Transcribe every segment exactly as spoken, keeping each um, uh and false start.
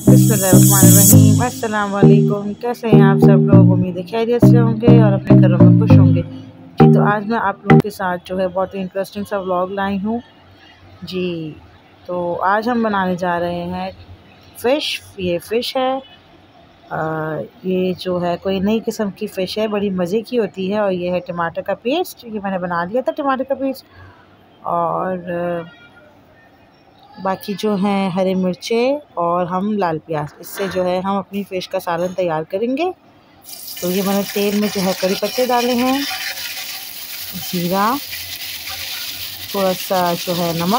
बिस्मिल्लाहिर्रहमानिर्रहीम। अस्सलाम वालेकुम। कैसे हैं आप सब लोग? उम्मीद है खैरियत से होंगे और अपने घरों में खुश होंगे जी। तो आज मैं आप लोगों के साथ जो है बहुत ही इंटरेस्टिंग सा व्लॉग लाई हूँ जी। तो आज हम बनाने जा रहे हैं फ़िश। ये फ़िश है, आ, ये जो है कोई नई किस्म की फ़िश है, बड़ी मज़े की होती है। और ये है टमाटर का पेस्ट। ये मैंने बना लिया था टमाटर का पेस्ट। और बाकी जो हैं हरी मिर्चें और हम लाल प्याज, इससे जो है हम अपनी फ़िश का सालन तैयार करेंगे। तो ये मैंने तेल में जो है कड़ी पत्ते डाले हैं, जीरा, थोड़ा सा जो है नमक,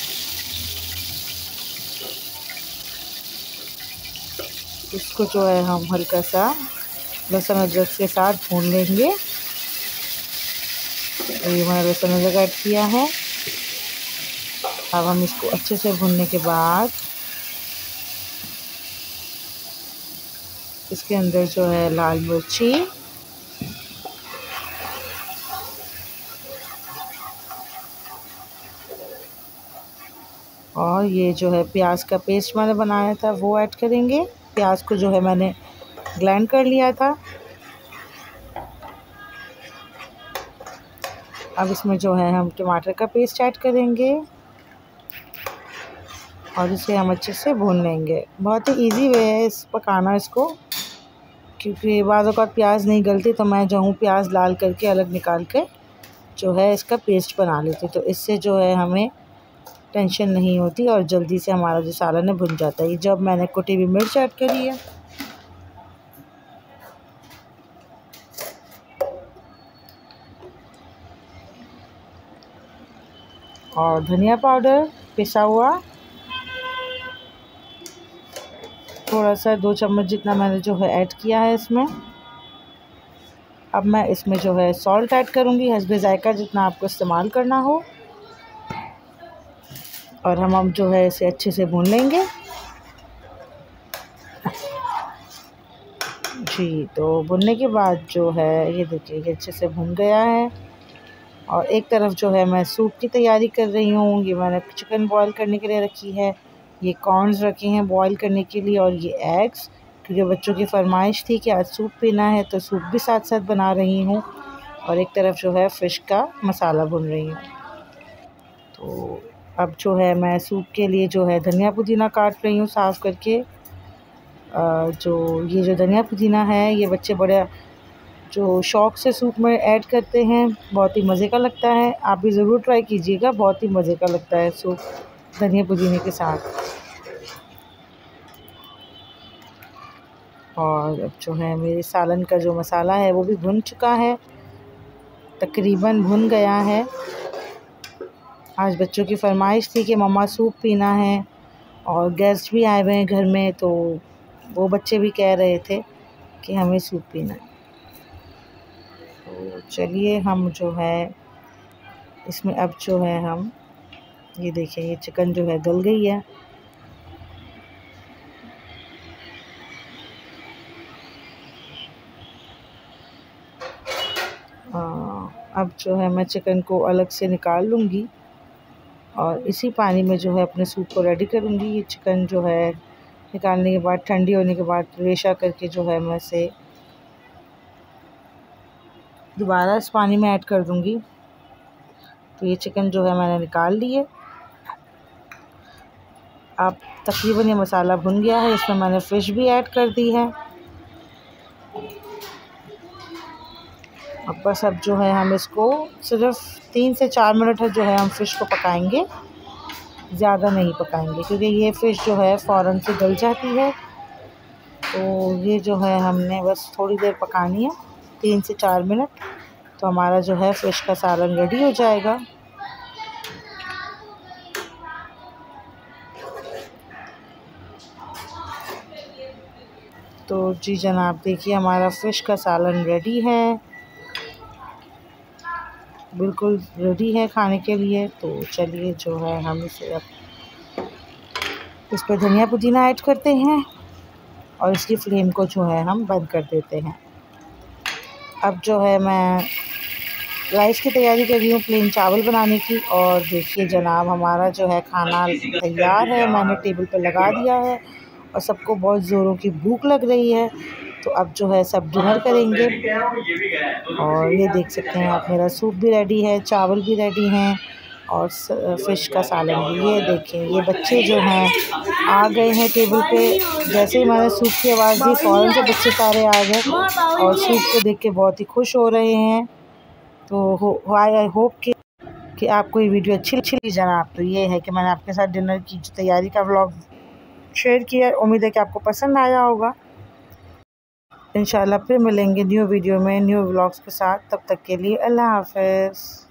इसको जो है हम हल्का सा लहसुन अदरक के साथ भून लेंगे। तो ये मैंने लहसुन अदरक ऐड किया है। अब हम इसको अच्छे से भूनने के बाद इसके अंदर जो है लाल मिर्ची, और ये जो है प्याज का पेस्ट मैंने बनाया था वो ऐड करेंगे। प्याज को जो है मैंने ग्राइंड कर लिया था। अब इसमें जो है हम टमाटर का पेस्ट ऐड करेंगे और इसे हम अच्छे से भून लेंगे। बहुत ही इजी वे है इस पकाना इसको, क्योंकि बाद औक़ात प्याज नहीं गलती तो मैं जो हूँ प्याज लाल करके अलग निकाल के जो है इसका पेस्ट बना लेती। तो इससे जो है हमें टेंशन नहीं होती और जल्दी से हमारा जो सालन है भुन जाता है। जब मैंने कुटी हुई मिर्च ऐड करी है और धनिया पाउडर पिसा हुआ थोड़ा सा दो चम्मच जितना मैंने जो है ऐड किया है इसमें। अब मैं इसमें जो है सॉल्ट ऐड करूँगी हस्बे ज़ायका, जितना आपको इस्तेमाल करना हो। और हम अब जो है इसे अच्छे से भून लेंगे जी। तो भुनने के बाद जो है ये देखिए ये अच्छे से भुन गया है। और एक तरफ जो है मैं सूप की तैयारी कर रही हूँ। ये मैंने चिकन बॉईल करने के लिए रखी है, ये कॉर्न्स रखे हैं बॉईल करने के लिए, और ये एग्स, क्योंकि बच्चों की फरमाइश थी कि आज सूप पीना है तो सूप भी साथ साथ बना रही हूँ। और एक तरफ जो है फ़िश का मसाला भून रही हूँ। तो अब जो है मैं सूप के लिए जो है धनिया पुदीना काट रही हूँ साफ़ करके। जो ये जो धनिया पुदीना है ये बच्चे बड़े जो शौक़ से सूप में ऐड करते हैं, बहुत ही मज़े का लगता है। आप भी ज़रूर ट्राई कीजिएगा, बहुत ही मज़े का लगता है सूप धनिया पुदीने के साथ। और अब जो है मेरे सालन का जो मसाला है वो भी भुन चुका है, तकरीबन भुन गया है। आज बच्चों की फरमाइश थी कि मम्मा सूप पीना है और गेस्ट भी आए हुए हैं घर में, तो वो बच्चे भी कह रहे थे कि हमें सूप पीना है। तो चलिए हम जो है इसमें अब जो है हम ये देखिए ये चिकन जो है गल गई है। आ, अब जो है मैं चिकन को अलग से निकाल लूँगी और इसी पानी में जो है अपने सूप को रेडी करूँगी। ये चिकन जो है निकालने के बाद ठंडी होने के बाद रेशा करके जो है मैं इसे दोबारा इस पानी में ऐड कर दूँगी। तो ये चिकन जो है मैंने निकाल लिए। अब तकरीबन ये मसाला भुन गया है, इसमें मैंने फ़िश भी ऐड कर दी है। अब बस अब जो है हम इसको सिर्फ तीन से चार मिनट है जो है हम फ़िश को पकाएंगे, ज़्यादा नहीं पकाएंगे क्योंकि ये फ़िश जो है फ़ौरन से गल जाती है। तो ये जो है हमने बस थोड़ी देर पकानी है, तीन से चार मिनट, तो हमारा जो है फ़िश का सालन रेडी हो जाएगा। तो जी जनाब देखिए हमारा फ़िश का सालन रेडी है, बिल्कुल रेडी है खाने के लिए। तो चलिए जो है हम इसे अब इस पर धनिया पुदीना ऐड करते हैं और इसकी फ्लेम को जो है हम बंद कर देते हैं। अब जो है मैं राइस की तैयारी कर रही हूँ, प्लेन चावल बनाने की। और देखिए जनाब हमारा जो है खाना तैयार है, मैंने टेबल पर लगा दिया है और सबको बहुत ज़ोरों की भूख लग रही है। तो अब जो है सब डिनर करेंगे। और ये देख सकते हैं आप, मेरा सूप भी रेडी है, चावल भी रेडी हैं और फ़िश का सालन भी। ये देखें, ये बच्चे जो हैं आ गए हैं टेबल पे। जैसे ही मैंने सूप की आवाज़ दी फ़ौरन से बच्चे सारे आ गए और सूप को देख के बहुत ही खुश हो रहे हैं। तो हो आई होप कि कि आपको ये वीडियो अच्छी अच्छी लगी जनाब। तो ये है कि मैंने आपके साथ डिनर की तैयारी का व्लॉग शेयर किया। उम्मीद है कि आपको पसंद आया होगा। इंशाल्लाह फिर मिलेंगे न्यू वीडियो में न्यू व्लॉग्स के साथ। तब तक के लिए अल्लाह हाफ़िज़।